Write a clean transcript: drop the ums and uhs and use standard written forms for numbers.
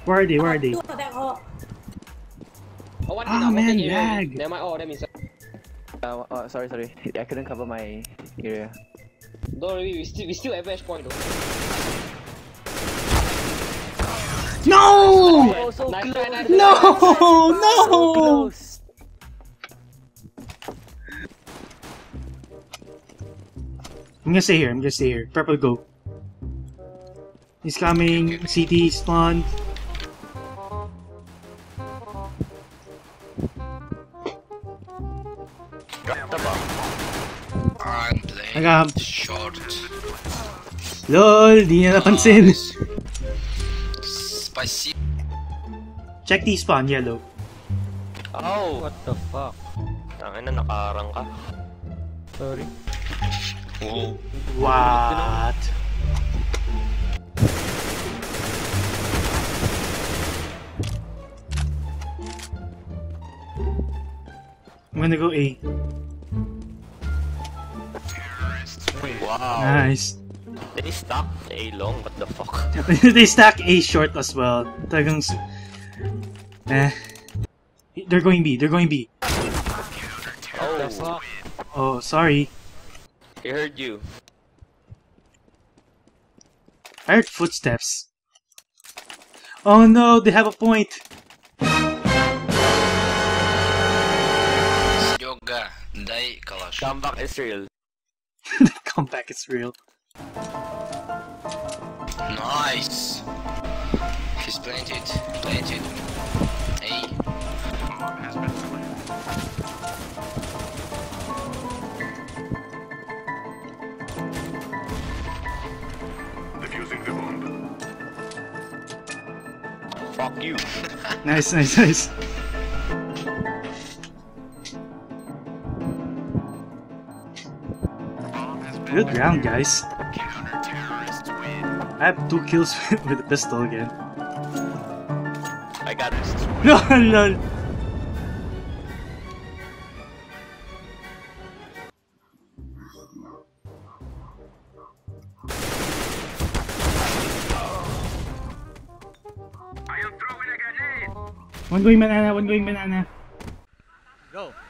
Where are they? Where are they? Oh man, lag. Sorry. I couldn't cover my area. Don't worry, we still have match point though. No! Oh, so Nice close. try, nice No! So No! close. I'm gonna stay here. Purple, go. He's coming. CT spawn. I got him. Short. LOL, di niya napansin. Spicy. Check the spawn, yellow. Oh! What the fuck? Tangina, nakaharang ka. Sorry. Oh. What? I'm gonna go A. Wow. Nice. They stuck A long, what the fuck? They stack A short as well. Talagang... They're going B. Oh, Oh, sorry. he heard you. I heard footsteps. Oh no, they have a point. Yoga. Dai Kalash. Comeback is real. The comeback is real. Nice. He's planted. Hey. Defusing the bomb. Fuck you. Nice. Good round, guys. I have 2 kills with a pistol again. I got this. No, lol. One going banana. Go.